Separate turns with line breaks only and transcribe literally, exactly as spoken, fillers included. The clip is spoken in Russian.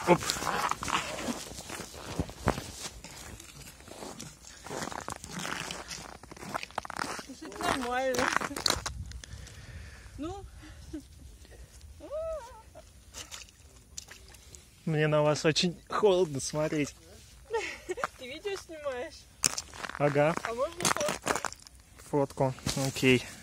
Оп.
Жить нормально. Ну.
Мне на вас очень холодно смотреть.
Ты видео снимаешь?
Ага.
А можно фотку?
Фотку. Окей.